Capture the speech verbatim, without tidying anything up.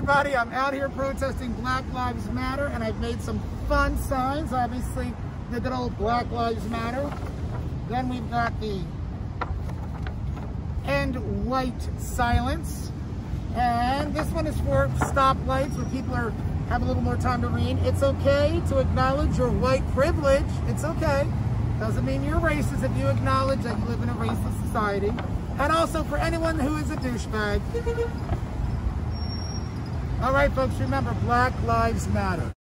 everybody. I'm out here protesting Black Lives Matter, and I've made some fun signs. Obviously, the good old Black Lives Matter. Then we've got the End White Silence. And this one is for stoplights where people are have a little more time to read. It's okay to acknowledge your white privilege. It's okay. Doesn't mean you're racist if you acknowledge that you live in a racist society. And also for anyone who is a douchebag. All right, folks, remember, Black Lives Matter.